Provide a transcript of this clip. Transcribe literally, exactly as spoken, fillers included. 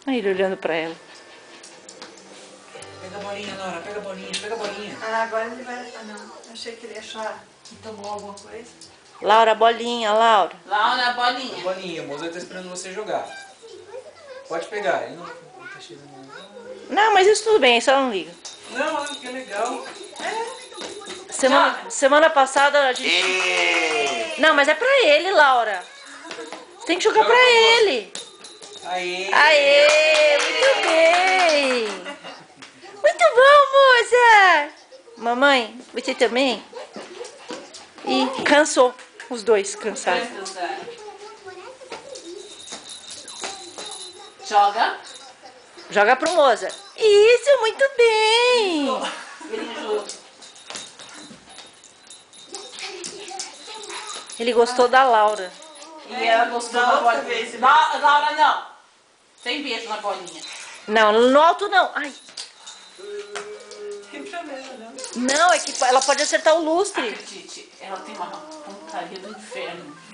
Aí ele olhando pra ela. Pega a bolinha, Laura, pega a bolinha, pega a bolinha. Ah, agora ele vai... Ah, não. Achei que ele ia achar que tomou alguma coisa. Laura, bolinha, Laura. Laura, bolinha. Bolinha, o Mozart tá esperando você jogar. Pode pegar, ele não, não tá chegando. Não, mas isso tudo bem, só não liga. Não, não, que é legal. Semana, semana passada a gente... Não, mas é pra ele, Laura. Tem que jogar Joga pra pro ele. Aê! Aê, muito bem. Muito bom, moça. Mamãe, você também? E cansou. Os dois cansaram. Joga. Joga pro Moza. Isso, muito bem. Ele jogou. Ele gostou da Laura. E ela gostou Da da outra bolinha. vez, La- Laura, não. Sem beijo na bolinha. Não, no alto não. Ai. Tem problema, não. Não, é que ela pode acertar o lustre. Acredite, ela tem uma pontaria do inferno.